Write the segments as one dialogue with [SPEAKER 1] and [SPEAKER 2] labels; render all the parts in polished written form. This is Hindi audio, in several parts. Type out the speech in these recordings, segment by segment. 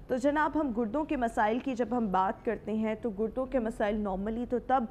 [SPEAKER 1] तो जनाब, हम गुर्दों के मसाइल की जब हम बात करते हैं तो गुर्दों के मसाइल नॉर्मली तो तब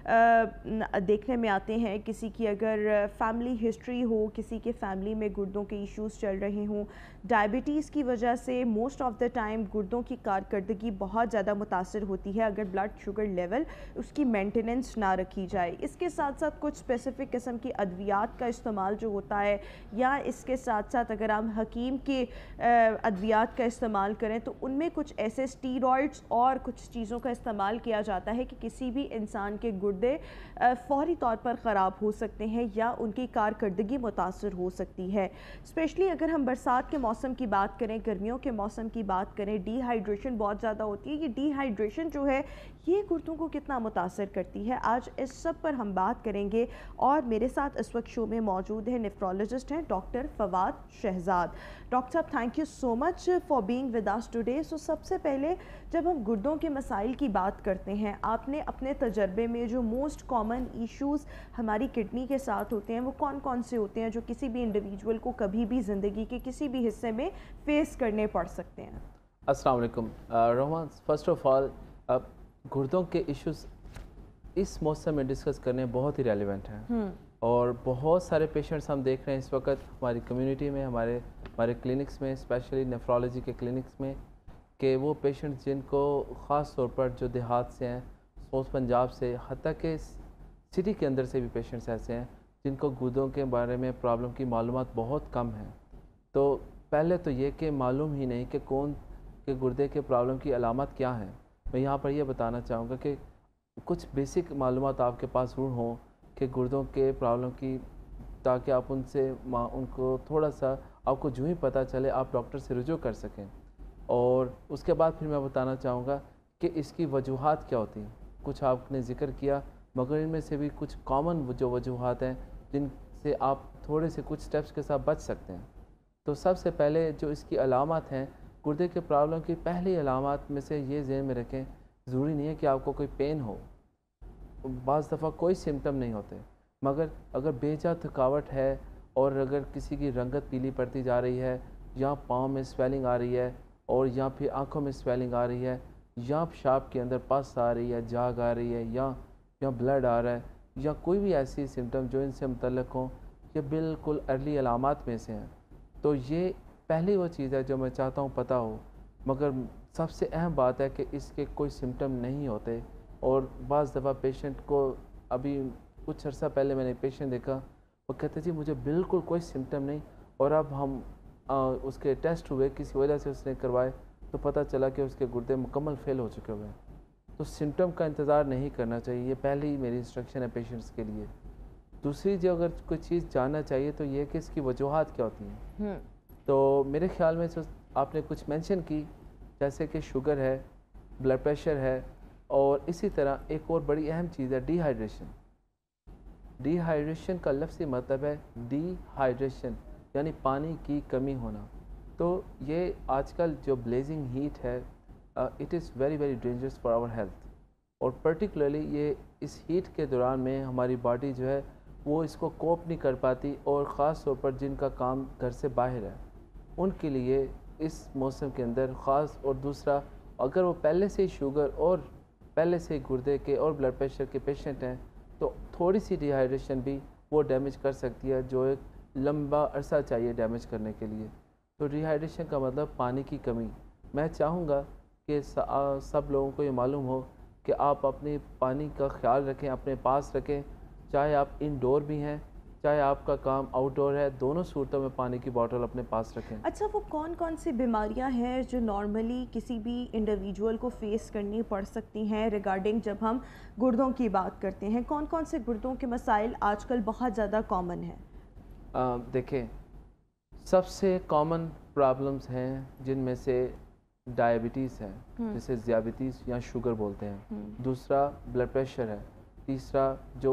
[SPEAKER 1] देखने में आते हैं किसी की अगर फैमिली हिस्ट्री हो, किसी के फैमिली में गुर्दों के इश्यूज़ चल रहे हों, डायबिटीज़ की वजह से मोस्ट ऑफ़ द टाइम गुर्दों की कारकर्दगी बहुत ज़्यादा मुतासर होती है अगर ब्लड शुगर लेवल उसकी मेंटेनेंस ना रखी जाए। इसके साथ साथ कुछ स्पेसिफ़िक किस्म की अद्वियात का इस्तेमाल जो होता है, या इसके साथ साथ अगर हम हकीम के अद्वियात का इस्तेमाल करें तो उनमें कुछ ऐसे स्टीरॉइड्स और कुछ चीज़ों का इस्तेमाल किया जाता है कि किसी भी इंसान के गुर्दे फ़ौरी तौर पर ख़राब हो सकते हैं या उनकी कारकर्दगी मुतासर हो सकती है। स्पेशली अगर हम बरसात के मौसम की बात करें, गर्मियों के मौसम की बात करें, डिहाइड्रेशन बहुत ज़्यादा होती है। ये डिहाइड्रेशन जो है ये गुर्दों को कितना मुतासर करती है, आज इस सब पर हम बात करेंगे। और मेरे साथ इस वक्त शो में मौजूद है नेफ्रोलॉजिस्ट हैं डॉक्टर फवाद शहजाद। डॉक्टर साहब, thank you so much for being with us today. So सबसे पहले जब हम गुर्दों के मसाइल की बात करते हैं, आपने अपने तजर्बे में जो मोस्ट कॉमन इश्यूज़ हमारी किडनी के साथ होते हैं वो कौन कौन से होते हैं जो किसी भी इंडिविजुअल को कभी भी ज़िंदगी के किसी भी हिस्से में फ़ेस करने पड़ सकते हैं?
[SPEAKER 2] अस्सलाम वालेकुम रोहमान, फ़र्स्ट ऑफ़ ऑल गुर्दों के इश्यूज़ इस मौसम में डिस्कस करने बहुत ही रेलिवेंट हैं और बहुत सारे पेशेंट्स हम देख रहे हैं इस वक्त हमारी कम्युनिटी में, हमारे क्लिनिक्स में, स्पेशली नेफ्रोलॉजी के क्लिनिक्स में, कि वो पेशेंट्स जिनको ख़ास तौर पर जो देहात से हैं, साउथ पंजाब से, हत्ता के सिटी के अंदर से भी पेशेंट्स ऐसे हैं जिनको गुर्दों के बारे में प्रॉब्लम की मालूमात बहुत कम है। तो पहले तो ये कि मालूम ही नहीं कि कौन के गुर्दे के प्रॉब्लम की अलामत क्या हैं। मैं यहाँ पर यह बताना चाहूँगा कि कुछ बेसिक मालूमात आपके पास ज़रूर हों कि गुर्दों के प्रॉब्लम की, ताकि आप उनको थोड़ा सा आपको जो ही पता चले आप डॉक्टर से रुजू कर सकें। और उसके बाद फिर मैं बताना चाहूँगा कि इसकी वजूहात क्या होती हैं। कुछ आपने ज़िक्र किया, मगर इनमें से भी कुछ कॉमन जो वजूहात हैं जिनसे आप थोड़े से कुछ स्टेप्स के साथ बच सकते हैं। तो सबसे पहले जो इसकी अलामत हैं, गुर्दे के प्रॉब्लम की पहली अलामत में से ये ज़हन में रखें, ज़रूरी नहीं है कि आपको कोई पेन हो, बाज़ दफ़ा कोई सिम्टम नहीं होते, मगर अगर बेजा थकावट है और अगर किसी की रंगत पीली पड़ती जा रही है, या पाँव में स्वेलिंग आ रही है, और या फिर आँखों में स्वेलिंग आ रही है, या पेशाब के अंदर पस आ रही है, जाग आ रही है, या ब्लड आ रहा है, या कोई भी ऐसी सिम्टम जो इनसे मुतल्लिक़ हों, ये बिल्कुल अर्ली अलामात में से हैं। तो ये पहली वो चीज़ है जो मैं चाहता हूँ पता हो। मगर सबसे अहम बात है कि इसके कोई सिम्टम नहीं होते। और बाज़ दफ़ा पेशेंट को, अभी कुछ अर्सा पहले मैंने पेशेंट देखा, वो कहते जी मुझे बिल्कुल कोई सिम्टम नहीं, और अब हम उसके टेस्ट हुए, किसी वजह से उसने करवाए तो पता चला कि उसके गुर्दे मुकम्मल फेल हो चुके हुए हैं। तो सिम्टम का इंतज़ार नहीं करना चाहिए, ये पहली मेरी इंस्ट्रक्शन है पेशेंट्स के लिए। दूसरी जो अगर कोई चीज़ जानना चाहिए तो ये कि इसकी वजूहात क्या होती हैं। तो मेरे ख्याल में आपने कुछ मेंशन की, जैसे कि शुगर है, ब्लड प्रेशर है, और इसी तरह एक और बड़ी अहम चीज़ है डिहाइड्रेशन। डिहाइड्रेशन का लफ्ज़ी मतलब है डिहाइड्रेशन, यानी पानी की कमी होना। तो ये आजकल जो ब्लेजिंग हीट है, it is very very dangerous for our health. और पर्टिकुलरली ये इस हीट के दौरान में हमारी बॉडी जो है वो इसको कोप नहीं कर पाती, और ख़ास तौर पर जिनका काम घर से बाहर है उनके लिए इस मौसम के अंदर ख़ास। और दूसरा, अगर वो पहले से ही शुगर और पहले से ही गुर्दे के और ब्लड प्रेशर के पेशेंट हैं तो थोड़ी सी डिहाइड्रेशन भी वो डैमेज कर सकती है, जो एक लंबा अरसा चाहिए डैमेज करने के लिए। तो डिहाइड्रेशन का मतलब पानी की कमी। मैं चाहूँगा कि सब लोगों को ये मालूम हो कि आप अपने पानी का ख्याल रखें, अपने पास रखें, चाहे आप इंडोर भी हैं, चाहे आपका काम आउटडोर है, दोनों सूरतों में पानी की बोतल अपने पास रखें।
[SPEAKER 1] अच्छा, वो कौन कौन सी बीमारियां हैं जो नॉर्मली किसी भी इंडिविजुअल को फेस करनी पड़ सकती हैं रिगार्डिंग जब हम गुर्दों की बात करते हैं? कौन कौन से गुर्दों के मसाइल आजकल बहुत ज़्यादा कॉमन हैं?
[SPEAKER 2] देखें, सबसे कॉमन प्रॉब्लम्स हैं जिनमें से डायबिटीज़ है, जिसे ज़ियाबितीज़ या शुगर बोलते हैं। दूसरा ब्लड प्रेशर है। तीसरा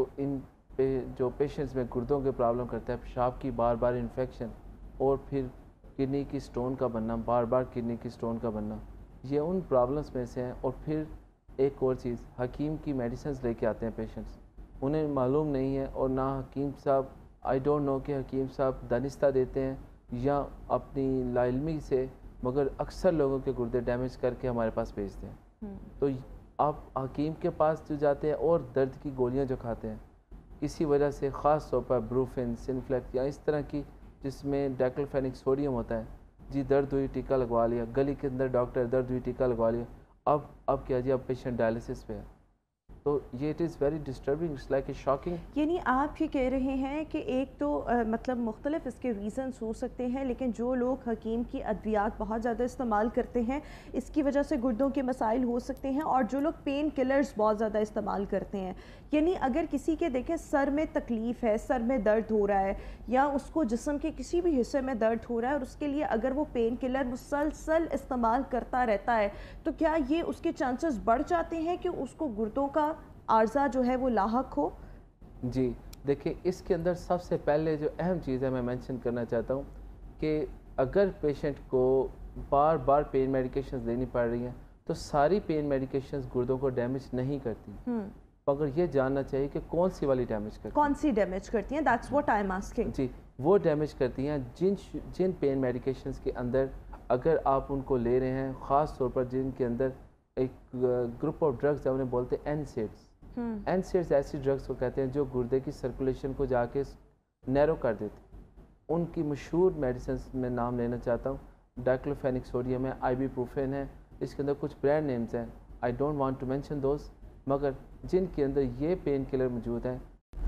[SPEAKER 2] जो पेशेंट्स में गुर्दों के प्रॉब्लम करता है, पेशाब की बार बार इन्फेक्शन, और फिर किडनी की स्टोन का बनना, बार बार किडनी की स्टोन का बनना, ये उन प्रॉब्लम्स में से हैं। और फिर एक और चीज़, हकीम की मेडिसिन्स लेके आते हैं पेशेंट्स, उन्हें मालूम नहीं है, और ना हकीम साहब, आई डोंट नो कि हकीम साहब दानिस्ता देते हैं या अपनी लाइल्मी से मगर अक्सर लोगों के गुर्दे डैमेज करके हमारे पास भेजते हैं। तो आप हकीम के पास जो जाते हैं और दर्द की गोलियां जो खाते हैं किसी वजह से, ख़ास तौर पर ब्रूफिन, सिनफ्लेक्स या इस तरह की जिसमें डाइक्लोफेनिक सोडियम होता है, जी दर्द हुई टीका लगवा लिया, गली के अंदर डॉक्टर दर्द हुई टीका लगवा लिया, अब क्या जी, अब पेशेंट डायलिसिस पे है। तो ये it is very disturbing, it's like a shocking.
[SPEAKER 1] यानी आप ये कह रहे हैं कि एक तो मतलब मुख्तलिफ इसके रीज़न्स हो सकते हैं, लेकिन जो लोग हकीम की अद्वियात बहुत ज़्यादा इस्तेमाल करते हैं इसकी वजह से गुर्दों के मसाइल हो सकते हैं, और जो लोग पेन किलर्स बहुत ज़्यादा इस्तेमाल करते हैं, यानी अगर किसी के देखें सर में तकलीफ़ है, सर में दर्द हो रहा है या उसको जिस्म के किसी भी हिस्से में दर्द हो रहा है और उसके लिए अगर वो पेन किलर मुसलसल इस्तेमाल करता रहता है, तो क्या ये उसके चांसेस बढ़ जाते हैं कि उसको गुर्दों का आर्जा जो है वो लाहक हो?
[SPEAKER 2] जी देखिए, इसके अंदर सबसे पहले जो अहम चीज़ है मैं मेंशन करना चाहता हूँ कि अगर पेशेंट को बार बार पेन मेडिकेशंस लेनी पड़ रही हैं तो सारी पेन मेडिकेशंस गुर्दों को डैमेज नहीं करती, मगर ये जानना चाहिए कि कौन सी वाली डैमेज करती है।
[SPEAKER 1] कौन सी डैमेज करती हैं? That's what I am asking.
[SPEAKER 2] जी, वो डैमेज करती हैं जिन पेन मेडिकेशंस के अंदर अगर आप उनको ले रहे हैं, ख़ास तौर पर जिनके अंदर एक ग्रुप ऑफ ड्रग्स है, उन्हें बोलते हैं एनसेड्स। एनसेड्स ऐसी ड्रग्स को कहते हैं जो गुर्दे की सर्कुलेशन को जाके नैरो कर देते। उनकी मशहूर मेडिसिन में नाम लेना चाहता हूँ, डाइक्लोफेनिक सोडियम है, आइबुप्रोफेन है, इसके अंदर कुछ ब्रांड नेम्स हैं, I don't want to mention those, मगर जिनके अंदर ये पेन किलर मौजूद हैं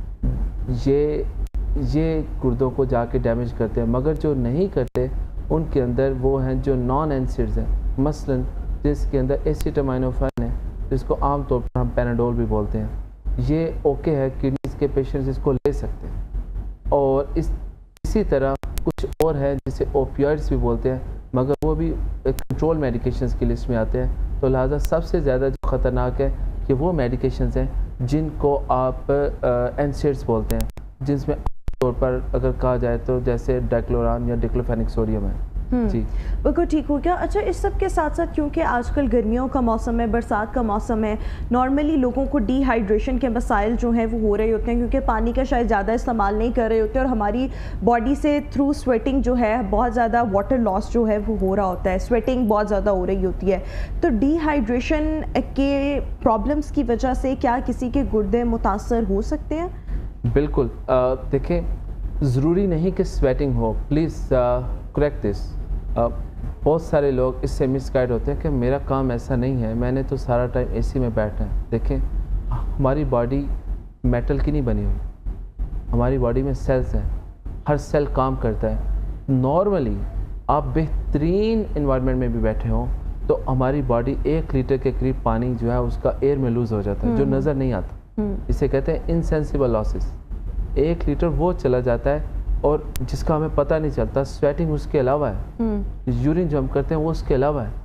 [SPEAKER 2] ये गुर्दों को जाके डैमेज करते हैं। मगर जो नहीं करते उनके अंदर वो हैं जो नॉन एनसेड्स हैं, मसलन जिसके अंदर एसिटामिनोफेन है, जिसको आमतौर पर हम पैनाडोल भी बोलते हैं, ये ओके है, किडनीज के पेशेंट्स इसको ले सकते हैं। और इसी तरह कुछ और है जिसे ओपियोइड्स भी बोलते हैं, मगर वो भी कंट्रोल मेडिकेशंस की लिस्ट में आते हैं। तो लिहाजा सबसे ज़्यादा जो ख़तरनाक है कि वो मेडिकेशंस हैं जिनको आप एनसेड्स बोलते हैं, जिसमें तौर पर अगर कहा जाए तो जैसे डाइक्लोरान या डिक्लोफेनिक सोडियम है। जी
[SPEAKER 1] बिल्कुल ठीक हो गया। अच्छा, इस सब के साथ साथ क्योंकि आजकल गर्मियों का मौसम है, बरसात का मौसम है, नॉर्मली लोगों को डिहाइड्रेशन के मसाइल जो हैं वो हो रहे होते हैं क्योंकि पानी का शायद ज़्यादा इस्तेमाल नहीं कर रहे होते और हमारी बॉडी से थ्रू स्वेटिंग जो है बहुत ज़्यादा वाटर लॉस जो है वो हो रहा होता है, स्वेटिंग बहुत ज़्यादा हो रही होती है। तो डिहाइड्रेशन के प्रॉब्लम्स की वजह से क्या किसी के गुर्दे मुतासर हो सकते हैं?
[SPEAKER 2] बिल्कुल, देखें, ज़रूरी नहीं कि स्वेटिंग हो, प्लीज़ करेक्ट दिस। बहुत सारे लोग इससे मिसगाइड होते हैं कि मेरा काम ऐसा नहीं है, मैंने तो सारा टाइम एसी में बैठना है। देखें, हमारी बॉडी मेटल की नहीं बनी हुई, हमारी बॉडी में सेल्स हैं, हर सेल काम करता है। नॉर्मली आप बेहतरीन इन्वायरमेंट में भी बैठे हों तो हमारी बॉडी 1 लीटर के करीब पानी जो है उसका एयर में लूज़ हो जाता है, जो नज़र नहीं आता। इसे कहते हैं इनसेंसिबल लॉसेस। 1 लीटर वो चला जाता है और जिसका हमें पता नहीं चलता। स्वेटिंग उसके अलावा है, यूरिन जो हम करते हैं वो उसके अलावा है।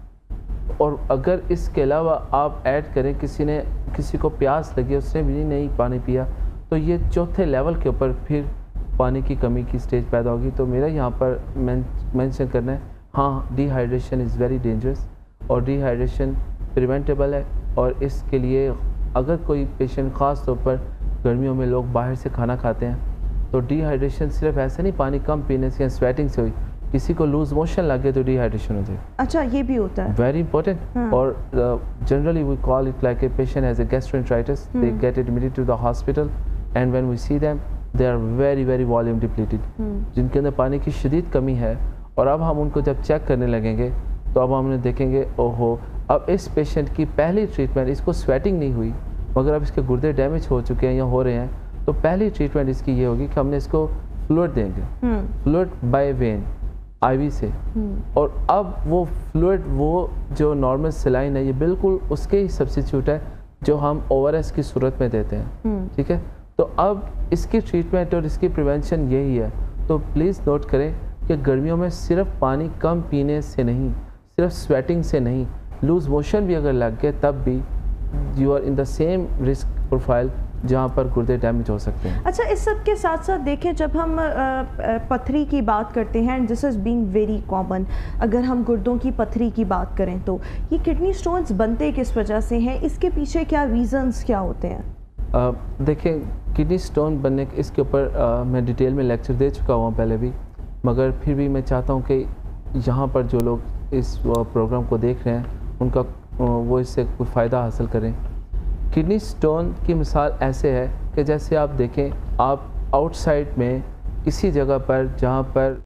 [SPEAKER 2] और अगर इसके अलावा आप ऐड करें किसी को प्यास लगी, उसने भी नहीं पानी पिया, तो ये चौथे लेवल के ऊपर फिर पानी की कमी की स्टेज पैदा होगी। तो मेरा यहाँ पर मेंशन करना है, हाँ, डिहाइड्रेशन इज़ वेरी डेंजरस और डिहाइड्रेशन प्रिवेंटेबल है। और इसके लिए अगर कोई पेशेंट, ख़ास तौर पर गर्मियों में लोग बाहर से खाना खाते हैं, तो डिहाइड्रेशन सिर्फ ऐसे नहीं पानी कम पीने से या स्वेटिंग से हुई, किसी को लूज मोशन लगे तो डिहाइड्रेशन हो जाए।
[SPEAKER 1] अच्छा, ये भी होता है,
[SPEAKER 2] वेरी इंपॉर्टेंट। और generally we call it like a patient has a gastroenteritis, they get admitted to the hospital and when we see them they are very very volume depleted, जिनके अंदर पानी की शदीद कमी है। और अब हम उनको जब चेक करने लगेंगे तो अब हमने देखेंगे, ओहो, अब इस पेशेंट की पहली ट्रीटमेंट, इसको स्वेटिंग नहीं हुई मगर अब इसके गुर्दे डैमेज हो चुके हैं या हो रहे हैं, तो पहली ट्रीटमेंट इसकी ये होगी कि हमने इसको फ्लूइड देंगे, फ्लूइड बाय वेन, आईवी से। और अब वो फ्लूइड, वो जो नॉर्मल सलाइन है, ये बिल्कुल उसके ही सब्स्टिट्यूट है जो हम ओआरएस की सूरत में देते हैं, ठीक है। तो अब इसकी ट्रीटमेंट और इसकी प्रिवेंशन यही है। तो प्लीज़ नोट करें कि गर्मियों में सिर्फ पानी कम पीने से नहीं, सिर्फ स्वेटिंग से नहीं, लूज मोशन भी अगर लग गए तब भी you are in the same risk profile जहाँ पर गुर्दे डैमेज हो सकते हैं।
[SPEAKER 1] अच्छा, इस सब के साथ साथ देखें, जब हम पथरी की बात करते हैं, and this is being very common, अगर हम गुर्दों की पथरी की बात करें तो ये किडनी स्टोन्स बनते किस वजह से हैं, इसके पीछे क्या रीज़न्स क्या होते हैं?
[SPEAKER 2] देखें, किडनी स्टोन बनने के इसके ऊपर मैं डिटेल में लेक्चर दे चुका हूँ पहले भी, मगर फिर भी मैं चाहता हूँ कि यहाँ पर जो लोग इस प्रोग्राम को देख रहे हैं उनका वो इससे कोई फ़ायदा हासिल करें। किडनी स्टोन की मिसाल ऐसे है कि जैसे आप देखें, आप आउटसाइड में किसी जगह पर जहाँ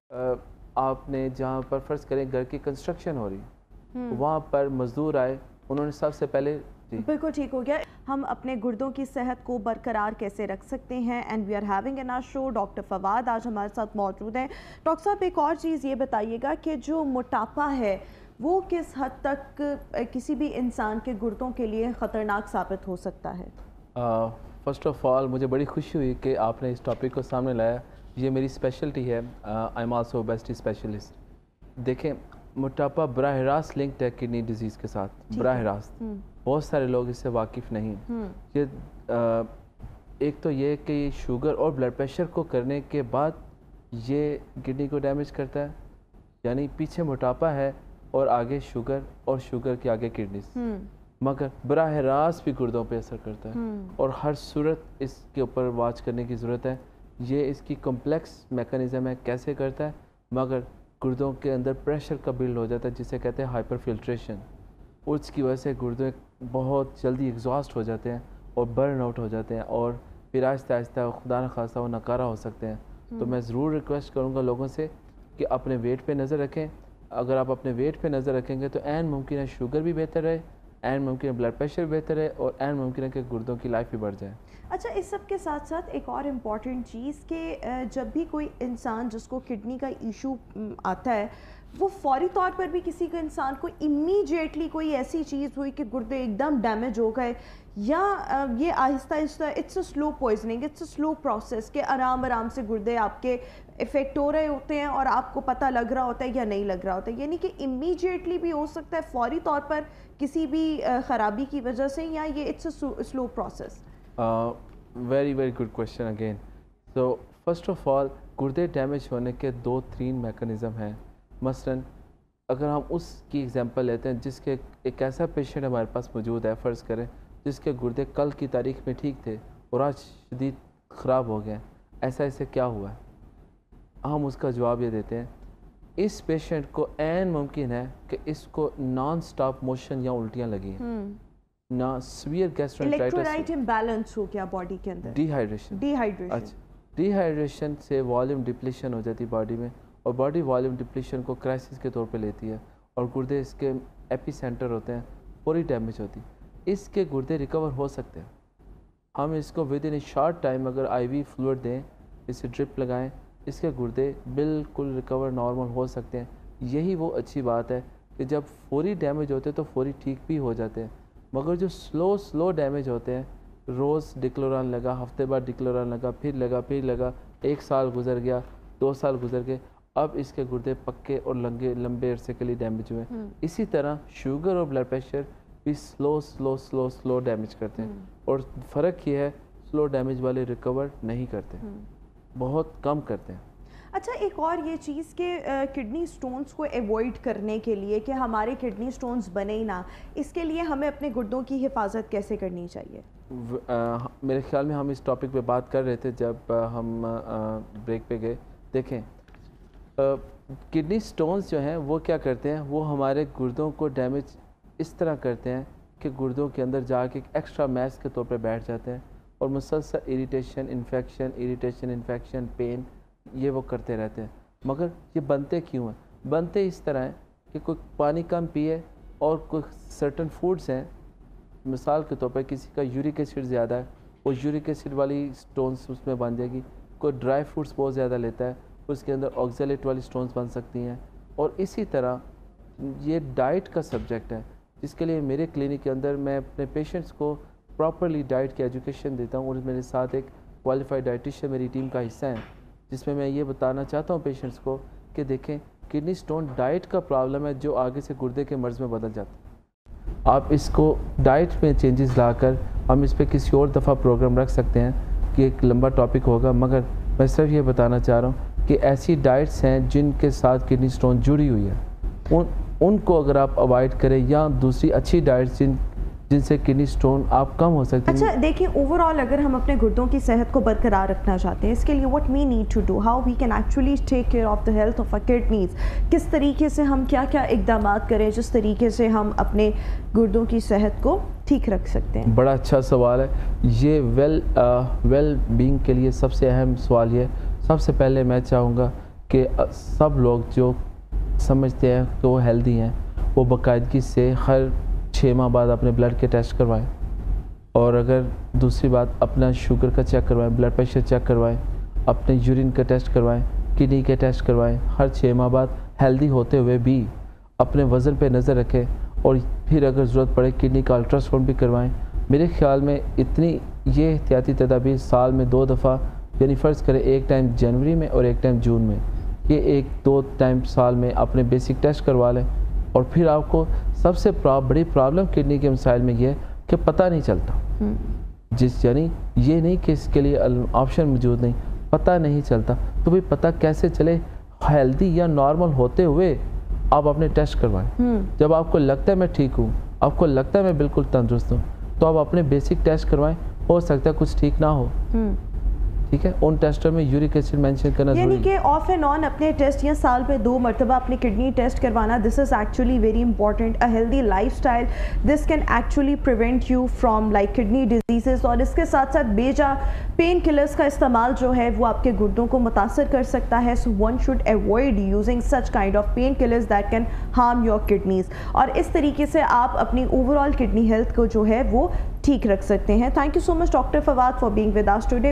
[SPEAKER 2] पर फ़र्ज़ करें घर की कंस्ट्रक्शन हो रही, वहाँ पर मज़दूर आए, उन्होंने सबसे पहले
[SPEAKER 1] बिल्कुल ठीक हो गया। हम अपने गुर्दों की सेहत को बरकरार कैसे रख सकते हैं, and we are having in our show doctor Fawad आज हमारे साथ मौजूद हैं। डॉक्टर साहब, एक और चीज़ ये बताइएगा कि जो मोटापा है वो किस हद तक किसी भी इंसान के गुर्दों के लिए ख़तरनाक साबित हो सकता है?
[SPEAKER 2] फ़र्स्ट ऑफ़ ऑल मुझे बड़ी खुशी हुई कि आपने इस टॉपिक को सामने लाया। ये मेरी स्पेशलिटी है। I am also obesity specialist. देखें, मोटापा बराह रास्त लिंक्ड है किडनी डिजीज़ के साथ, बराह रास्त। बहुत सारे लोग इससे वाकिफ़ नहीं। ये एक तो ये कि शुगर और ब्लड प्रेशर को करने के बाद ये किडनी को डैमेज करता है, यानी पीछे मोटापा है और आगे शुगर और शुगर के आगे किडनीज, मगर बराह रास्त भी गुर्दों पे असर करता है। और हर सूरत इसके ऊपर वाच करने की ज़रूरत है। ये इसकी कॉम्प्लेक्स मैकेनिज़्म है, कैसे करता है, मगर गुर्दों के अंदर प्रेशर का बिल्ड हो जाता है जिसे कहते हैं हाइपर फिल्ट्रेशन। उसकी वजह से गुर्दे बहुत जल्दी एग्जॉस्ट हो जाते हैं और बर्न आउट हो जाते हैं और फिर आहिस्ता आहिस्ता खुदा न खास्ता वो नकारा हो सकते हैं। तो मैं ज़रूर रिक्वेस्ट करूँगा लोगों से कि अपने वेट पे नज़र रखें। अगर आप अपने वेट पे नज़र रखेंगे तो ऐन मुमकिन है शुगर भी बेहतर रहे, ऐन मुमकिन है ब्लड प्रेशर भी बेहतर है और ऐन मुमकिन है कि गुर्दों की लाइफ भी बढ़ जाए।
[SPEAKER 1] अच्छा, इस सब के साथ साथ एक और इम्पॉर्टेंट चीज़ कि जब भी कोई इंसान जिसको किडनी का इशू आता है, वो फौरी तौर पर भी किसी के इंसान को इमीडिएटली कोई ऐसी चीज़ हुई कि गुर्दे एकदम डैमेज हो गए, या ये आहिस्ता आहिस्ता, it's a slow poisoning, it's a slow process के आराम आराम से गुर्दे आपके इफ़ेक्ट हो रहे होते हैं और आपको पता लग रहा होता है या नहीं लग रहा होता है, यानी कि इमीडिएटली भी हो सकता है फौरी तौर पर किसी भी ख़राबी की वजह से, या ये it's a slow process?
[SPEAKER 2] Very very good question again. तो फर्स्ट ऑफ ऑल, गुर्दे डैमेज होने के 2-3 मैकेनिज़्म हैं। मसलन अगर हम उसकी एग्जांपल लेते हैं जिसके एक ऐसा पेशेंट हमारे पास मौजूद है, फ़र्ज़ करें जिसके गुर्दे कल की तारीख में ठीक थे और आज शदीद ख़राब हो गए, ऐसा ऐसे क्या हुआ है? हम उसका जवाब ये देते हैं, इस पेशेंट को ऐन मुमकिन है कि इसको नॉन स्टॉप मोशन या उल्टियाँ लगी हैं, ना सीवियर गैस्ट्रोएंटेराइटिस,
[SPEAKER 1] इलेक्ट्रोलाइट इम्बैलेंस हो गया बॉडी के अंदर,
[SPEAKER 2] डिहाइड्रेशन। अच्छा, डिहाइड्रेशन से वॉल्यूम डिप्लीशन हो जाती है बॉडी में, और बॉडी वॉल्यूम डिप्लीशन को क्राइसिस के तौर पे लेती है और गुर्दे इसके एपी सेंटर होते हैं, पूरी डैमेज होती है। इसके गुर्दे रिकवर हो सकते हैं। हम इसको within a short time अगर आईवी फ्लूइड दें, इसे ड्रिप लगाएं, इसके गुर्दे बिल्कुल रिकवर नॉर्मल हो सकते हैं। यही वो अच्छी बात है कि जब फौरी डैमेज होते हैं तो फौरी ठीक भी हो जाते हैं, मगर जो स्लो डैमेज होते हैं, रोज़ डिक्लोरान लगा, हफ्ते बाद डिक्लोरान लगा, फिर लगा, 1 साल गुजर गया, 2 साल गुजर गए, अब इसके गुर्दे पक्के और लंबे अरसे के लिए डैमेज हुए। इसी तरह शुगर और ब्लड प्रेशर भी स्लो डैमेज करते हैं, और फ़र्क ये है स्लो डैमेज वाले रिकवर नहीं करते, बहुत कम करते हैं।
[SPEAKER 1] अच्छा, एक और ये चीज़ कि किडनी स्टोन्स को एवॉइड करने के लिए कि हमारे किडनी स्टोन्स बने ही ना, इसके लिए हमें अपने गुर्दों की हिफाजत कैसे करनी चाहिए?
[SPEAKER 2] मेरे ख्याल में हम इस टॉपिक पे बात कर रहे थे जब हम ब्रेक पे गए। देखें, किडनी स्टोन्स जो हैं वो क्या करते हैं, वो हमारे गुर्दों को डैमेज इस तरह करते हैं कि गुर्दों के अंदर जाके एक्स्ट्रा मैस के तौर पे बैठ जाते हैं और मुसलसल इरिटेशन इन्फेक्शन पेन ये वो करते रहते हैं। मगर ये बनते क्यों हैं? बनते इस तरह हैं कि कोई पानी कम पिए और कोई सर्टन फूड्स हैं, मिसाल के तौर पर किसी का यूरिक एसिड ज़्यादा है, वो यूरिक एसिड वाली स्टोन्स उसमें बन जाएगी। कोई ड्राई फ्रूट्स बहुत ज़्यादा लेता है, उसके अंदर ऑक्जेलेट वाली स्टोन्स बन सकती हैं। और इसी तरह ये डाइट का सब्जेक्ट है, जिसके लिए मेरे क्लिनिक के अंदर मैं अपने पेशेंट्स को प्रॉपरली डाइट की एजुकेशन देता हूँ, और मेरे साथ एक क्वालिफाइड डाइटिशियन मेरी टीम का हिस्सा है, जिसमें मैं ये बताना चाहता हूँ पेशेंट्स को कि देखें, किडनी स्टोन डाइट का प्रॉब्लम है जो आगे से गुर्दे के मर्ज़ में बदल जाता है। आप इसको डाइट में चेंजेस लाकर हम इस पर किसी और दफ़ा प्रोग्राम रख सकते हैं कि एक लंबा टॉपिक होगा, मगर मैं सिर्फ ये बताना चाह रहा हूँ कि ऐसी डाइट्स हैं जिनके साथ किडनी स्टोन जुड़ी हुई है, उनको अगर आप अवॉइड करें, या दूसरी अच्छी डाइट्स जिनसे किडनी स्टोन आप कम हो सकते हैं।
[SPEAKER 1] अच्छा देखिए, ओवरऑल अगर हम अपने गुर्दों की सेहत को बरकरार रखना चाहते हैं, इसके लिए what we need to do, how we can actually take care of the health of our kidneys, किस तरीके से हम क्या क्या इकदाम करें जिस तरीके से हम अपने गुर्दों की सेहत को ठीक रख सकते हैं?
[SPEAKER 2] बड़ा अच्छा सवाल है ये। वेल बीइंग के लिए सबसे अहम सवाल ये। सबसे पहले मैं चाहूँगा कि सब लोग जो समझते हैं कि वो हेल्दी हैं, वो बाकायदगी से हर 6 माह बाद अपने ब्लड के टेस्ट करवाएं। और अगर दूसरी बात, अपना शुगर का चेक करवाएं, ब्लड प्रेशर चेक करवाएं, अपने यूरिन का टेस्ट करवाएं, किडनी के टेस्ट करवाएं। हर 6 माह बाद हेल्दी होते हुए भी अपने वज़न पे नज़र रखें, और फिर अगर ज़रूरत पड़े किडनी का अल्ट्रासाउंड भी करवाएं। मेरे ख्याल में इतनी ये एहतियाती तदाबीर साल में 2 दफ़ा, यानी फ़र्ज़ करें एक टाइम जनवरी में और एक टाइम जून में, ये 1-2 टाइम साल में अपने बेसिक टेस्ट करवा लें। और फिर आपको सबसे बड़ी प्रॉब्लम किडनी के मसाइल में ये है कि पता नहीं चलता, यानी ये नहीं कि इसके लिए ऑप्शन मौजूद नहीं, पता नहीं चलता। तो भाई पता कैसे चले? हेल्दी या नॉर्मल होते हुए आप अपने टेस्ट करवाएं। जब आपको लगता है मैं ठीक हूँ, आपको लगता है मैं बिल्कुल तंदुरुस्त हूँ, तो आप अपने बेसिक टेस्ट करवाएं। हो सकता है कुछ ठीक ना हो, ठीक है, उन टेस्टों में यूरिक एसिड मेंशन करना
[SPEAKER 1] यानी कि ऑफ एंड ऑन अपने टेस्ट या साल में 2 मरतबा अपनी किडनी टेस्ट करवाना, this is actually very important. A healthy lifestyle, this can actually prevent you from like kidney diseases. और इसके साथ साथ बेजा पेन किलर्स का इस्तेमाल जो है वो आपके गुर्दों को मुतासर कर सकता है। So one should avoid using such kind of pain killers that can harm your kidneys. और इस तरीके से आप अपनी ओवरऑल किडनी हेल्थ को जो है वो ठीक रख सकते हैं। Thank you so much doctor Fawad for being with us today.